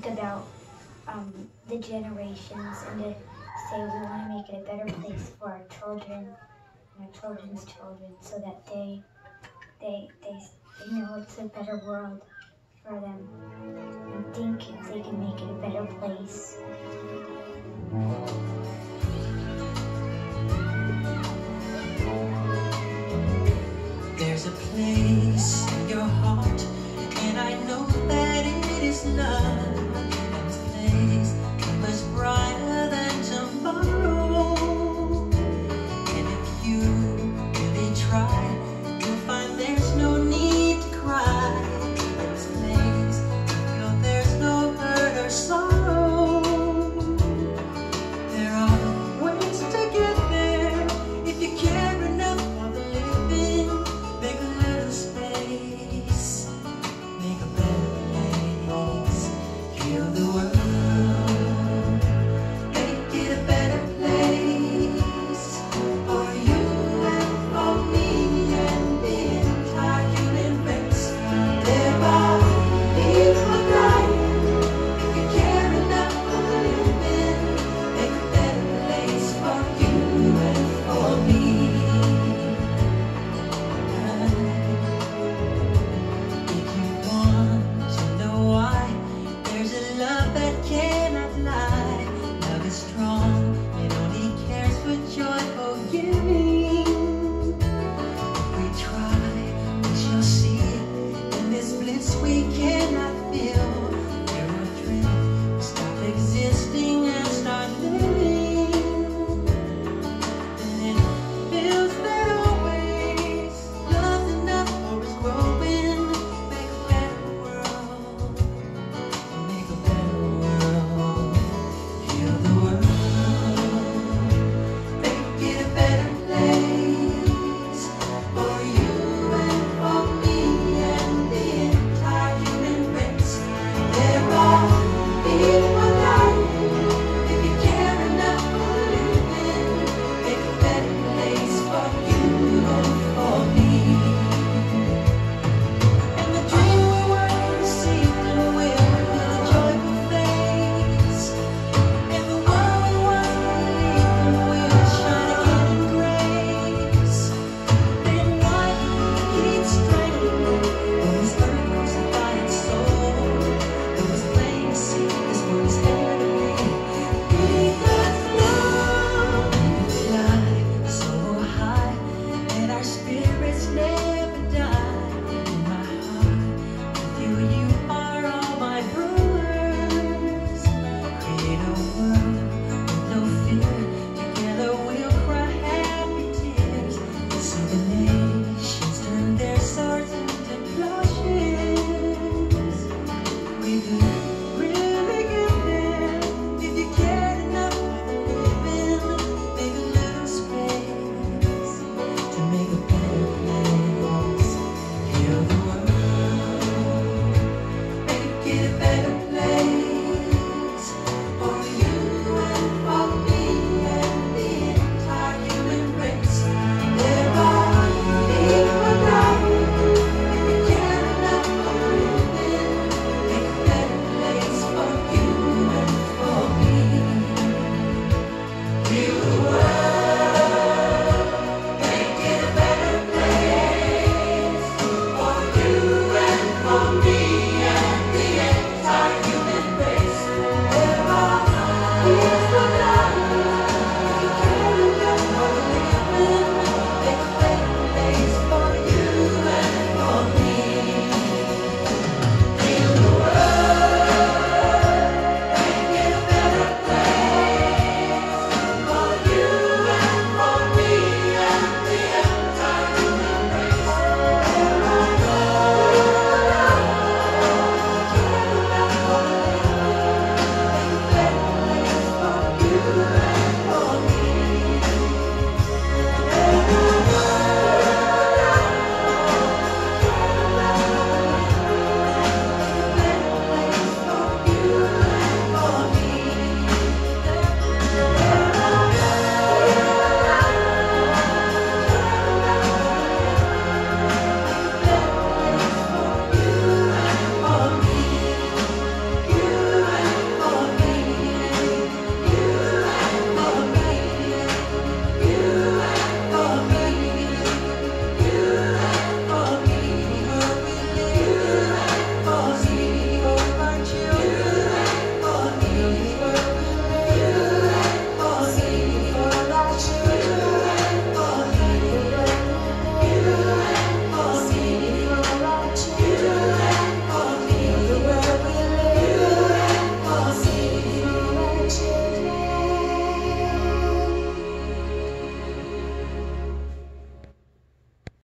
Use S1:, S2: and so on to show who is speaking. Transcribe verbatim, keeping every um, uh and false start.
S1: think about um, the generations and to say we want to make it a better place for our children and our children's children, so that they they they, they know it's a better world for them and think if they can make it a better place.
S2: There's a place in your heart, and I know that it is love. And this place is much brighter than tomorrow. And if you really try, you'll find there's no need to cry. In this place, you feel there's no hurt or sorrow. There are ways to get there if you care enough for the living. Make a little space, make a better place, heal the world, make it a better place for you and for me and the entire human race. There are people dying. If you care enough for the living, make a better place for you and for me. If you want to know why, there's a love that cannot lie. Love is strong, it only cares for joyful giving. If we try, we shall see. In this bliss we cannot feel. There are dreams, we stop existing and start living. And it feels that always love's enough for us growing. Make a better world, make a better world, heal the world, make it a better place for you and for me and the entire human race. There are people dying. If you care enough for living, make a better place for you and for me. And the dream we were received and will with a joyful face. And the world we once believed in will shine again in grace. Then what keeps straining when we start